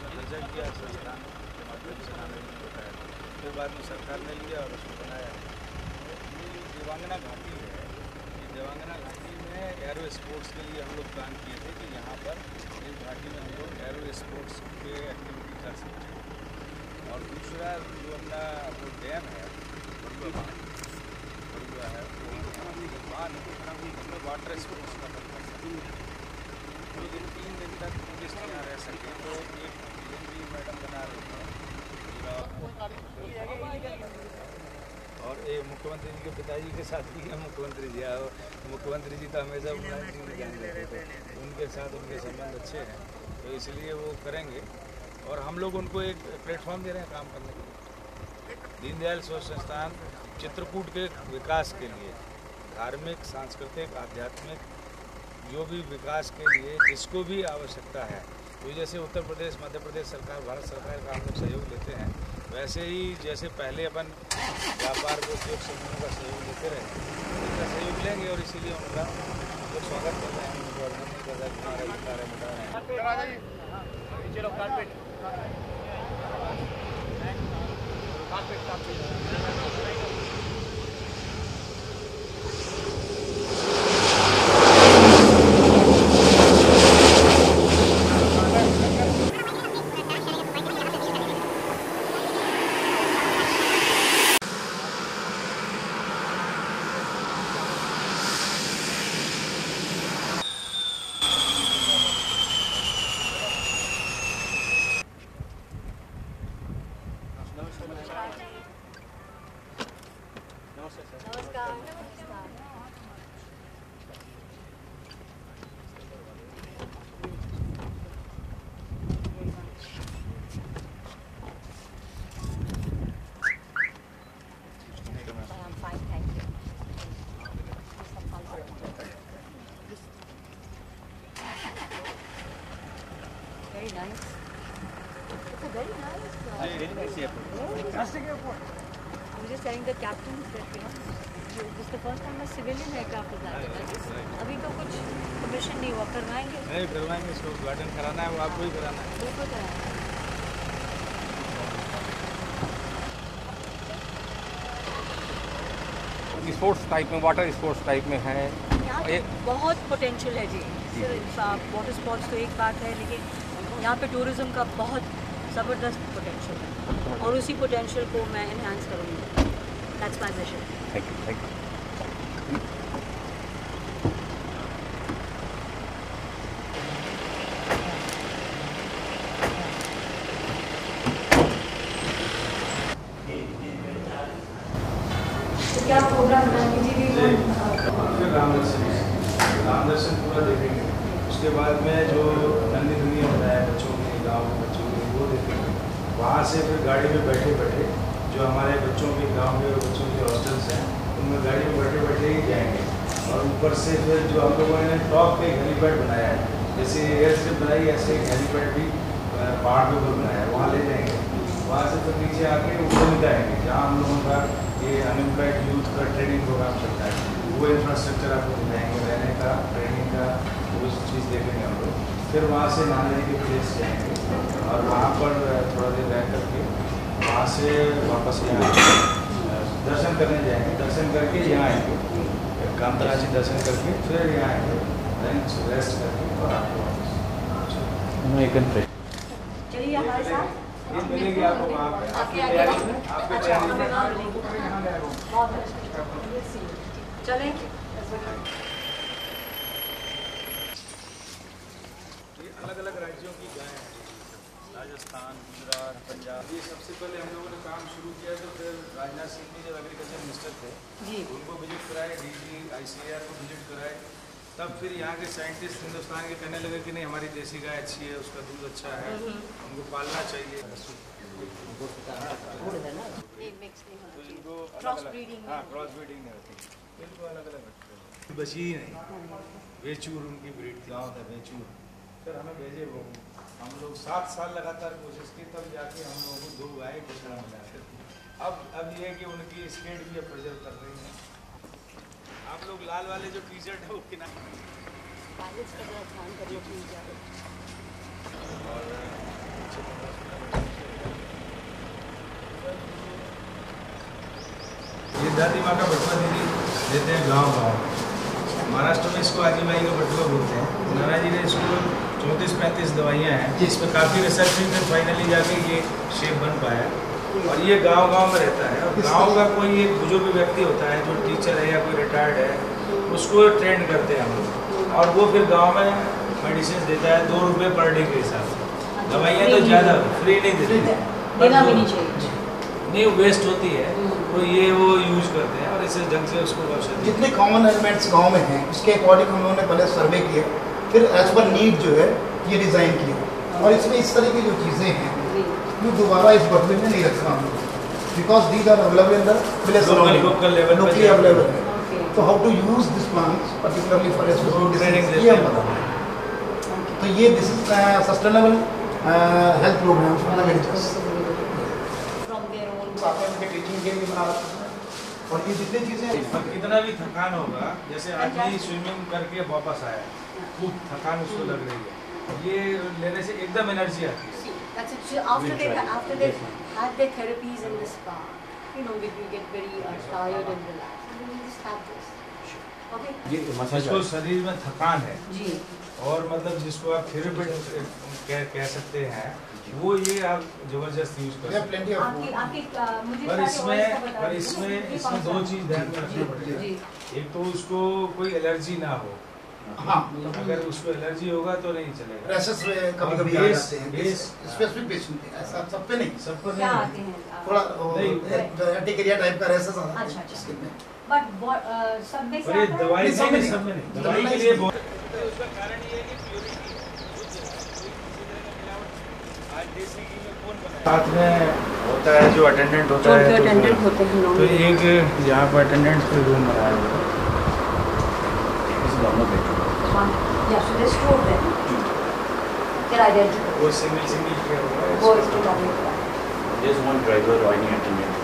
उसमें दर्जा किया संस्थान के माध्यम से नानाजी ने बताया, फिर बाद में सरकार ने लिया और उसको बनाया। ये देवांगना घाटी है, ये देवांगना घाटी में एरो स्पोर्ट्स के लिए हम लोग प्लान किए थे कि यहाँ पर इस घाटी में हम लोग एरो स्पोर्ट्स के एक्टिविटी कर सकते हैं। और दूसरा जो अपना वो डैम है बड़ुआ है, वहाँ उसमें वाटर स्पोर्ट्स का कर सकते हैं। लेकिन 3 दिन तक टूरिस्ट यहाँ रह सके तो एक भी मैडम बना रही है। और ये मुख्यमंत्री जी के पिताजी के साथ भी है मुख्यमंत्री जी, और मुख्यमंत्री जी तो हमेशा उनके साथ उनके संबंध अच्छे हैं, तो इसलिए वो करेंगे। और हम लोग उनको एक प्लेटफॉर्म दे रहे हैं काम करने के लिए। दीनदयाल सोच संस्थान चित्रकूट के विकास के लिए, धार्मिक, सांस्कृतिक, आध्यात्मिक जो भी विकास के लिए जिसको भी आवश्यकता है, तो जैसे उत्तर प्रदेश, मध्य प्रदेश सरकार, भारत सरकार का हम लोग सहयोग लेते हैं, वैसे ही जैसे पहले अपन व्यापार को उद्योग समूहों का सहयोग लेते रहे, उनका सहयोग लेंगे। और इसीलिए उनका जो स्वागत कर रहे हैं, उनको अभिनंदन कर रहे हैं, हमारा विचार है बता रहे हैं। Very nice. It's a very nice. Very nice airport. Fantastic airport. I was just telling the captain that this is the first time a civilian aircraft is landing. अभी तो कुछ permission नहीं हुआ, करवाएंगे? नहीं करवाएंगे, इसको उद्घाटन कराना है, वो आपको ही कराना है। बिल्कुल कराना है। स्पोर्ट्स टाइप में, वाटर स्पोर्ट्स टाइप में है। यहाँ बहुत पोटेंशियल है जी। वाटर स्पोर्ट्स तो एक बात है, लेकिन यहाँ पे टूरिज्म का बहुत ज़बरदस्त पोटेंशियल है, और उसी पोटेंशियल को मैं एनहांस करूँगी। That's my mission. Thank you, thank you. क्या प्रोग्राम राम दर्शन पूरा देखेंगे। उसके बाद में जो नंदी दुनिया बताया बच्चों के, गाँव के बच्चों के, वो देखेंगे। वहाँ से फिर गाड़ी में बैठे बैठे जो हमारे बच्चों के गाँव के बच्चों के हॉस्टल्स हैं, उनमें गाड़ी में बैठे बैठे ही जाएंगे। और ऊपर से फिर जो हम लोगों ने टॉप पे हेलीपैड बनाया है, जैसे एयर स्ट्रिप बनाई, ऐसे हेलीपैड भी पहाड़ के ऊपर बनाया है, वहाँ ले जाएंगे। वहाँ से फिर नीचे आके ऊपर में जाएंगे जहाँ हम लोगों का ये अनएम्प्लॉयड यूथ का ट्रेनिंग प्रोग्राम चलता है, वो इंफ्रास्ट्रक्चर आपको दिखाएंगे, रहने का, ट्रेनिंग का, वो चीज़ देखेंगे हम लोग। फिर वहाँ से नानाजी के प्लेस जाएंगे और वहाँ पर थोड़ा देर रह करके वहाँ से वापस यहाँ दर्शन करने जाएंगे। दर्शन करके यहाँ आएंगे, कामतराजी दर्शन करके फिर यहाँ आएंगे, रेस्ट करके और आपको वापस चलिए हमारे साथ ये मिलेगी आपको वहाँ पे। आपकी तैयारी चलें। अलग अलग राज्यों की गायें हैं, राजस्थान, गुजरात, पंजाब। ये सबसे पहले हम लोगों ने काम शुरू किया तो फिर राजनाथ सिंह जी जब एग्रीकल्चर मिनिस्टर थे जी, उनको विजिट कराए, डीजी ICAR को विजिट कराए। तब फिर यहाँ के साइंटिस्ट हिंदुस्तान के कहने लगे कि नहीं हमारी देसी गाय अच्छी है, उसका दूध अच्छा है, हमको पालना चाहिए। क्रॉस ब्रीडिंग नहीं होती, बिल्कुल अलग अलग रखते हैं। बची ही नहीं, बेचूर उनकी ब्रीड थी, गाँव था बेचूर। फिर हमें भेजे वो, हम लोग 7 साल लगातार कोशिश की, तब जाके हम लोगों को 2 गाय बछड़ा मिला। अब ये है कि उनकी स्टेट भी अब प्रिजर्व कर रही है। आप लोग लाल वाले जो टी-शर्ट है वो किनारे और सिद्धार्थी माँ का बटुआ दीदी देते हैं गाँव। महाराष्ट्र में इसको आजीबाई का बटुआ बोलते हैं। नाना जी ने इसको 34-35 दवाइयाँ हैं जिस पर काफ़ी रिसर्च हुई, फिर फाइनली जाके ये शेप बन पाया। और ये गांव-गांव में रहता है। और गांव का कोई एक बुजुर्ग व्यक्ति होता है जो टीचर है या कोई रिटायर्ड है, उसको ट्रेंड करते हैं हम लोग, और वो फिर गाँव में मेडिसिन देता है 2 रुपये पर डे के हिसाब से। दवाइयाँ तो ज़्यादा फ्री नहीं देते, देना भी नहीं चाहिए, नहीं वेस्ट होती है, तो ये वो यूज करते हैं और इसे ढंग से उसको औषधि। जितने कॉमन एलिमेंट्स गांव में हैं उसके अकॉर्डिंग हम लोगों ने पहले सर्वे किया, फिर एज पर नीड जो है ये डिज़ाइन किया। और इसमें इस तरह की जो चीज़ें हैं वो दोबारा इस बटवे में नहीं रखना हम लोग, because these are available in the village local level locally available है। तो how to use this plants particularly for ये हम बताते। तो ये this is sustainable health programme for the villages. Teaching के लिए बना रखा है। और ये जितनी चीज़ें कितना भी थकान होगा, जैसे आदमी स्विमिंग करके वापस आया, खूब थकान उसको लग रही है, ये लेने से एकदम एनर्जी आती है। That's it. So after they've had their therapies in the spa, you know, we get very tired and relaxed. And then we just have this. Okay? जिसको शरीर में थकान है जी, और मतलब जिसको आप थेरेपी कह सकते हैं, वो ये आप जबरदस्त यूज कर सकते प्लेंटी ऑफ फूड। मुझे पर इसमें 2 चीज़ ध्यान में रखना पड़ेगा। जी, एक तो उसको कोई एलर्जी ना हो, हाँ, अगर उसको एलर्जी होगा तो नहीं चलेगा। रैशेस कभी-कभी आ जाते हैं, स्पेसिफिक पेशेंट पे, ऐसा सब पे नहीं, सब पर क्या नहीं। आते हैं थोड़ा एटिकेरिया टाइप का रैशेस आता है अच्छा, अच्छा। स्किन में। बट सब में से और ये आता है? दवाई नहीं, सब में सब में नहीं, नहीं। दवाई के लिए बहुत उसका कारण ये है कि प्योरिटी साथ में होता है, जो अटेंडेंट होता है, अटेंडेंट होते हैं तो एक यहाँ पर अटेंडेंट पे रूम बनाया हुआ है। Yeah, so there's 2 of them. They're identical. वो सिंगल किया हुआ है। वो इसके डालने के बाद. There's one driver or any attendant.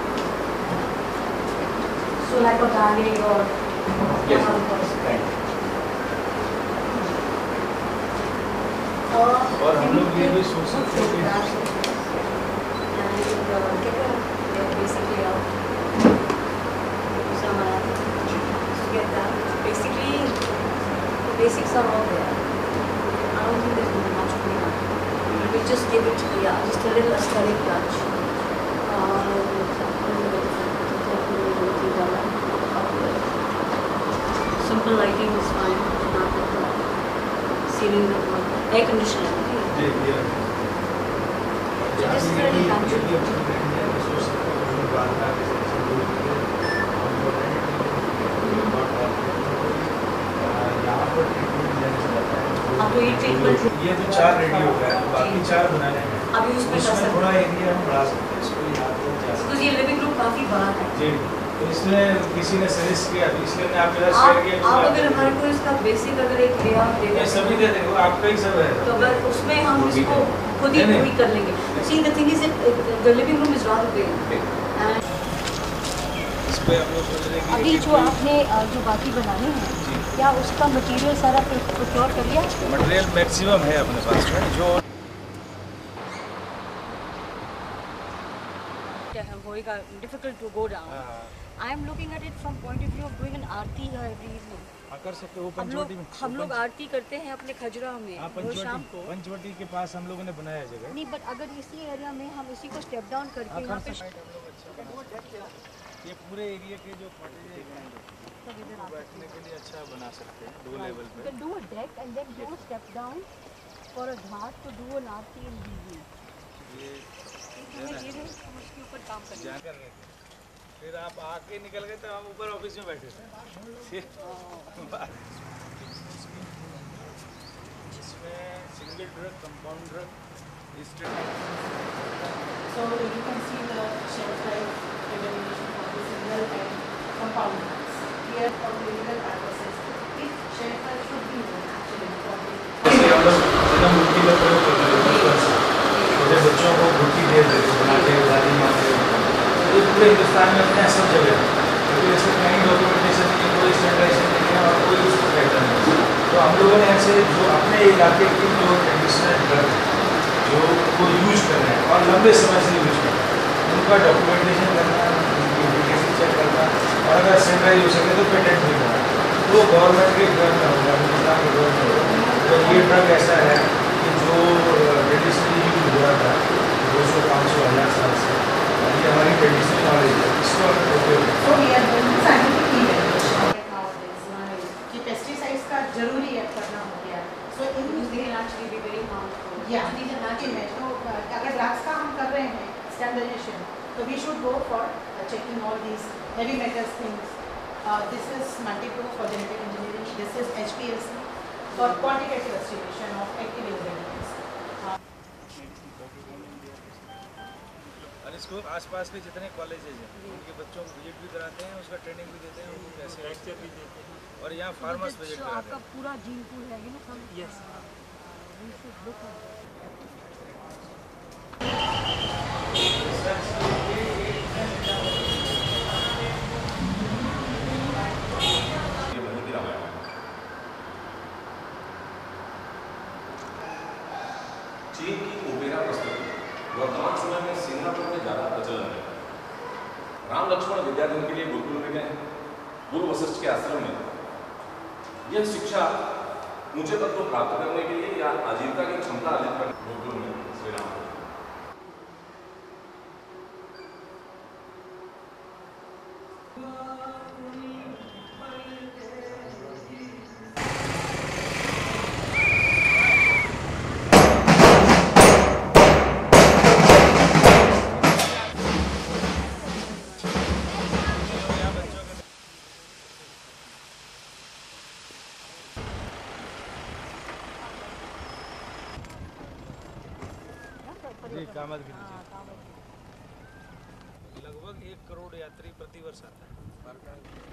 So like a valet or Yes. one person. Right. और हम लोग ये भी सोच सकते हैं कि basics are all there. I don't think there's much to be done. We just give it, just a little aesthetic touch. Simple lighting is fine. Ceiling, air conditioner. Just very natural. अब तो ये treatment ये तो 4 ready हो गया, बाकी 4 बनाने हैं। अभी उसमें कर इसमें सकते थोड़ा हैं एरिया हम बढ़ा सकते हैं, इसको यहाँ पे जा सकते बिकॉज ये लिविंग रूम काफ़ी बड़ा है. हैं। जी, तो इसमें किसी ने सजेस्ट किया, इसलिए मैं आपके साथ शेयर किया। आप अगर हमारे को इसका बेसिक अगर एक लेआउट दे ये दें सभी दे देंगे, आपका ही सब है। तो अगर उसमें हम इसको खुद ही नहीं, पूरी कर लेंगे. See the thing is the living room is rather big. इस पे हम लोग सोच रहे हैं कि अभी जो आपने जो बाकी बनाने हैं, क्या उसका मटेरियल सारा प्रोक्योर कर लिया? मटेरियल मैक्सिमम है अपने पास में, जो होएगा difficult to go down. I am looking at it from point of view of doing an aarti here every evening. कर सकते हो। हम लोग आरती करते हैं अपने खजुराहो में रोज शाम को. पंचवटी के पास हम लोगों ने बनाया जगह। नहीं, बट अगर इसी एरिया में हम इसी को स्टेप डाउन करके यहाँ पे ये पूरे एरिया के जो बैठने के लिए अच्छा बना सकते हैं 2 लेवल पे। do a deck and then do a step down for a ghat to do an aarti in evening. ये हम उसके ऊपर काम करेंगे. जा कर रहे थे, फिर आप आके निकल गए तो हम ऊपर ऑफिस में बैठे थे। इसमें single drug, compound drug, So you can see the shelf life evaluation for the single and compound drugs. Here for clinical purposes, if shelf life should be known actually for the हम लोग एकदम गुट्टी का प्रयोग करते हैं बचपन से। जैसे बच्चों को गुट्टी दे देते बनाते हैं, दादी माँ से। ये पूरे हिंदुस्तान में अपने सब जगह है, क्योंकि इसमें कहीं डॉक्यूमेंटेशन नहीं है, कोई स्टैंडर्डाइजेशन नहीं है और कोई उसको कहता नहीं। तो हम लोगों ने ऐसे जो अपने इलाके की जो ट्रेडिशनल ड्रग जो वो यूज कर रहे हैं और लंबे समय से यूज कर रहे हैं, उनका डॉक्यूमेंटेशन करना, उनकी एफिकेसी चेक करता, और अगर स्टैंडर्डाइज हो सके तो पेटेंट भी करा, तो गवर्नमेंट के घर में होगा, हिंदुस्तान के घर में होगा। तो ये ड्रग ऐसा है कि जो ट्रेडिशनली यूज हुआ था 200, 500, 1000 साल से, ये हमारी ट्रेडिशनल नॉलेज है, इसको हमें उपयोग So we are going to scientific evaluation nowadays. कि पेस्टिसाइड्स का जरूरी है करना हो गया। So in They can actually be very harmful. yeah, These are कि natural. मैं तो अगर ड्रग्स का हम कर रहे हैं स्टैंडर्डाइजेशन, तो we should go for checking all these heavy metals things. This is multi-pro for genetic engineering. This is HPLC for quantitative estimation of active ingredients. और इसको आसपास के जितने कॉलेजेज हैं उनके बच्चों को विजिट भी कराते हैं, उसका ट्रेनिंग भी देते हैं, उनको कैसे लेक्चर भी देते हैं, और यहाँ फार्मर्स विजिट कराते आपका हैं। पूरा जीन पूल है ना सब। यस। चीन की ओपेरा प्रस्तुति वर्तमान समय में सिंगापुर में ज्यादा प्रचलन है। राम लक्ष्मण विद्याधन के लिए गुरुकुल में गए, गुरु वशिष्ठ के आश्रम में। यह शिक्षा ऊंचे तत्व प्राप्त करने के लिए या आजीविका की क्षमता अर्जित करने गुरुकुल में श्री राम जी कामत के नीचे लगभग 1 करोड़ यात्री प्रति वर्ष आता है।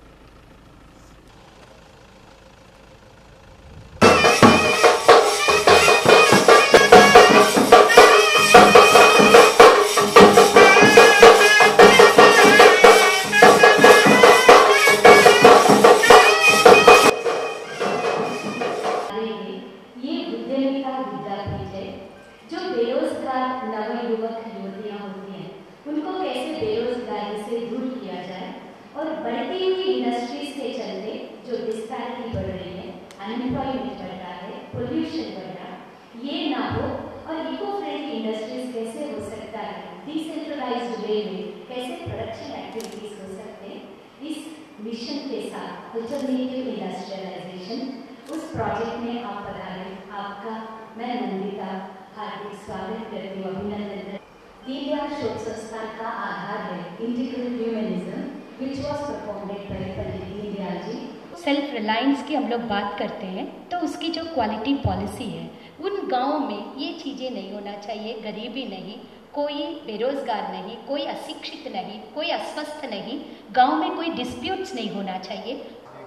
ये उद्यमिता विद्यापीठ है जो बेरोजगार नवयुवक युवतियां होती हैं उनको कैसे बेरोजगारी से दूर किया जाए और बढ़ती हुई इंडस्ट्रीज के चलते जो डिस्पैरिटी बढ़ रही है, अनएम्प्लॉयमेंट बढ़ रहा है, पोल्यूशन बढ़ रहा है, ये ना हो और इको फ्रेंडली इंडस्ट्रीज कैसे हो सकता है, डिसेंट्रलाइज्ड वे में कैसे प्रोडक्शन एक्टिविटीज हो सकते हैं, इस मिशन के साथ अल्टरनेटिव इंडस्ट्रियलाइजेशन उस प्रोजेक्ट में आप पधारे। आपका मैं नंदिता हार्दिक स्वागत करती हूँ, अभिनंदन करती हूँ। दीनदयाल शोध संस्थान का आधार है integral humanism which was performed by Pandit Deendayal ji. Self reliance की हम लोग बात करते हैं तो उसकी जो क्वालिटी पॉलिसी है, उन गाँव में ये चीज़ें नहीं होना चाहिए, गरीबी नहीं, कोई बेरोजगार नहीं, कोई अशिक्षित नहीं, कोई अस्वस्थ नहीं, गांव में कोई डिस्प्यूट्स नहीं होना चाहिए।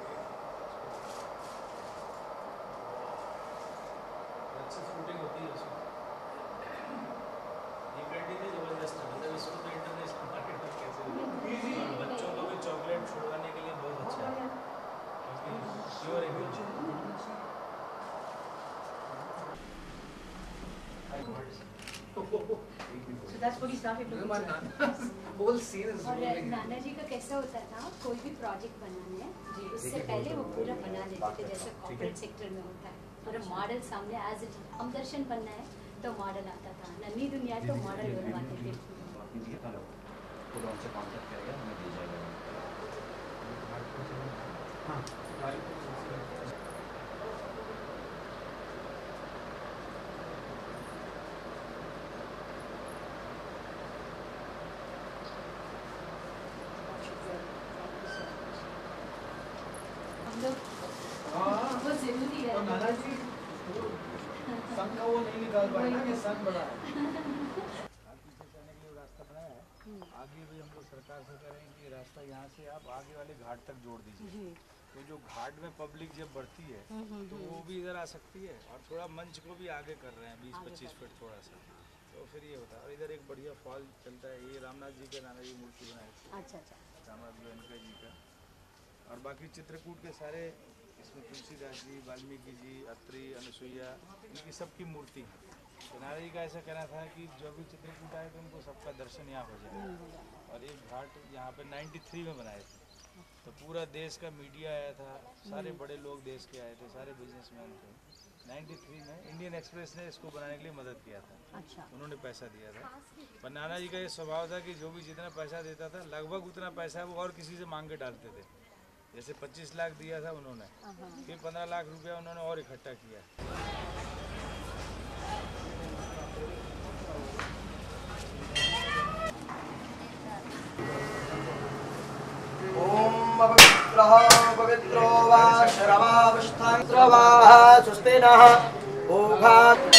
अच्छी फ्रूटिंग होती है उसमें, ये ब्रांडी तो जबरदस्त है, मतलब इसको तो इंटरनेशनल मार्केट में कैसे और बच्चों को भी चॉकलेट छुड़वाने के लिए बहुत अच्छा है, प्योर एकदम। So that's what he started doing. whole scene is और moving. नाना जी का कैसा होता था, कोई भी प्रोजेक्ट बनाना है उससे पहले वो पूरा बना लेते थे जैसे कॉर्पोरेट सेक्टर में होता है, पूरा मॉडल सामने एज इट हम दर्शन बनना है तो मॉडल आता था, नन्ही दुनिया तो मॉडल बनवाते थे। हम लोग वो जरूरी है। नाना जी सन का वो नहीं निकाल पाए ना कि सन बड़ा है। पीछे चलने के लिए रास्ता बनाया है, आगे भी हम लोग सरकार से करेंगे कि रास्ता यहाँ से आप आगे वाले घाट तक जोड़ दीजिए, तो जो घाट में पब्लिक जब बढ़ती है तो वो भी इधर आ सकती है, और थोड़ा मंच को भी आगे कर रहे हैं 20-25 फीट थोड़ा सा, तो फिर ये होता है। और इधर एक बढ़िया फॉल चलता है, ये रामनाथ जी के नाना जी मूर्ति बनाई थी, अच्छा अच्छा। रामनाथ गोयनका जी का, और बाकी चित्रकूट के सारे इसमें तुलसीदास जी, वाल्मीकि जी, अत्रि, अनुसुईया, इनकी सबकी मूर्ति है। तो नारायण जी का ऐसा कहना था कि जो भी चित्रकूट आए तो उनको सबका दर्शन यहाँ हो जाए, और एक घाट यहाँ पे 93 में बनाए थे, तो पूरा देश का मीडिया आया था, सारे बड़े लोग देश के आए थे, सारे बिजनेसमैन थे। 93 में इंडियन एक्सप्रेस ने इसको बनाने के लिए मदद किया था। अच्छा। उन्होंने पैसा दिया था। पर नाना जी का ये स्वभाव था कि जो भी जितना पैसा देता था लगभग उतना पैसा वो और किसी से मांग के डालते थे। जैसे 25 लाख दिया था उन्होंने, फिर 15 लाख रुपया उन्होंने और इकट्ठा किया। ओम पवित्रो वा शरवावस्थां सुस्ते नः ओघात्